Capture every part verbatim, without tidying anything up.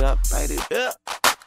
up, light it up.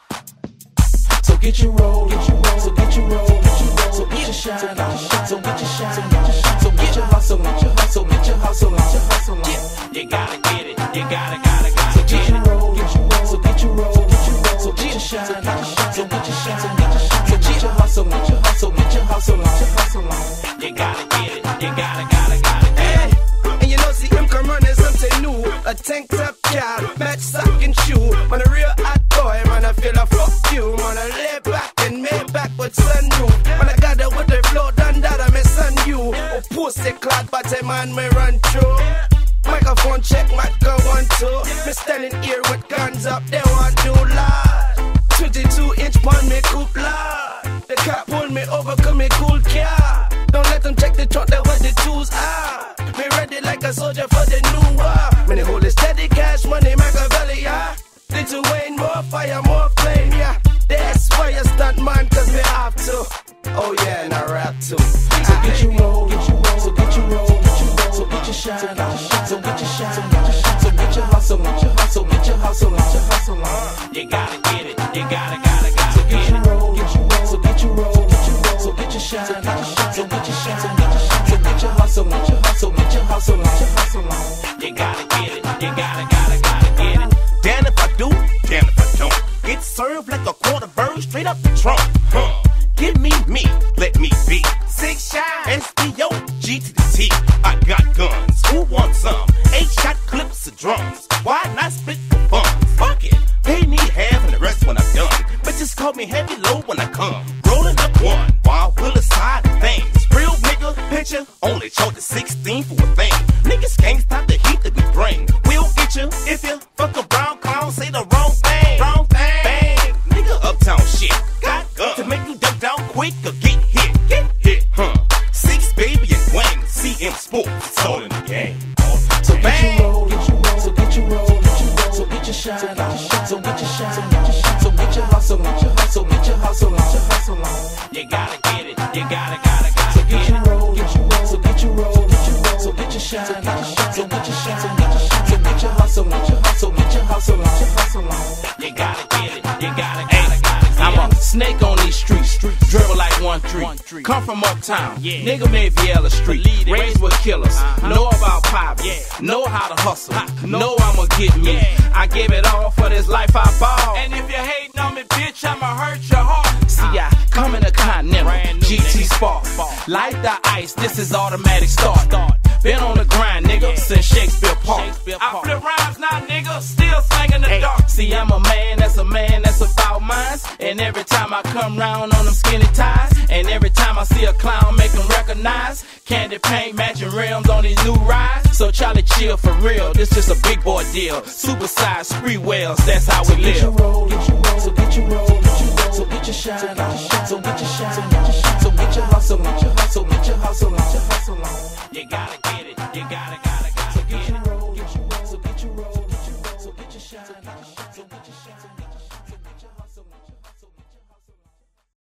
So get your roll, get your roll, so get your roll, get your roll, so get your shine on, so get your shine on, so get your hustle, get your hustle, get your hustle, get your hustle on. Yeah, you gotta get it, you gotta, gotta, gotta. So get your roll, get your roll, so get your roll, get your roll, so get your shine on, so get your shine, so get your shine, so get your hustle, get your hustle, get your hustle, get your hustle on. You gotta get it, you gotta, gotta, gotta. Hey, and you know see him come running something new, a tank top car, match sock and shoe, man a real hot boy, man I feel a fuck you, man I lay back and made back with sunroof, man I got it with the flow done that I miss on you, oh pussy clad but a man may run through. Microphone check, mic go one two. Me standing here with guns up, they want new life. twenty-two inch pon me coupe life. The cop pull me over, come me cool car. Don't let them check the trunk, that what the tools are. Me ready like a soldier for the new war. Me the hold it steady, cash money, Machiavelli, yeah. Little Wayne, more fire, more flame, yeah. That's why you stunt man, cause me have to. Oh yeah, and I rap too. So get your roll, get your roll, so get your roll, get your roll, so get your shine on, so get your shine, so get your shine, so get your hustle, get your hustle, get your hustle, get your hustle on. You gotta get it, you gotta, gotta, gotta. So get your roll, get your roll, so get your roll, get your roll, so get your shine, so get your shine, so get your shine, so get your hustle, get your hustle, get your hustle, get your hustle on. You gotta get it, you gotta, gotta, gotta get it. Damn if I do, damn if I don't. Get served like a quarter bird straight up the trunk. Huh. Give me me, let me be. Six shine, S B O, G to the T. I got guns, who wants some? Eight shot clips of drums. Why not split for fun? Fuck it, pay me half and the rest when I'm done. But just call me heavy low when I come. Rolling up one, while we'll aside things. Real nigga picture, only chose the sixteen for a thing. Niggas can't stop the heat that we bring. We'll get you if you fuck a brown clown, say the wrong thing. Wrong thing, bang, nigga uptown shit. Got guns to make you duck down quick or get hit. Get hit, huh? Six baby and Wayne, C M Sports, it's all in the game. So get your roll, get your roll, so get your roll, get your roll, so get your shine on, so get your shine, so get your shine, so get your hustle, get your hustle, get your hustle, get your hustle on. You gotta get it, you gotta, gotta, gotta. So get your roll, get your roll, so get your roll, get your roll, so get your shine on, so get your shine, so get your shine, so get your hustle, get your hustle, get your hustle, get your hustle on. You gotta get it, you gotta, gotta, gotta. I'm a snake on these streets, dribble like one three. Come from uptown, yeah. Nigga made Viella Street, raised with killers, uh-huh. Know about poverty, yeah. Know how to hustle, ha. Know I'ma get me. Yeah. I gave it all for this life I bought. And if you hating on me, bitch, I'ma hurt your heart. See, I come in a continental, G T Spark, like the ice, this is automatic start. Been on the grind, nigga, yeah. Since Shakespeare Park. Shakespeare Park. I flip rhymes now, nigga, still singing the hey. Dark. See, I'm a man, that's a man, that's about minds. And every time I come round on them skinny ties, and every time I see a clown, make them recognize. Candy paint, matching rims on these new rides. So Charlie chill for real, this just a big boy deal. Supersized spree wells, that's how we live. Get your roll, get your roll, so get your roll, get your roll, so get your shine on, so get your shine, so get your shine, so get your hustle, get your hustle, get your hustle, get your hustle on.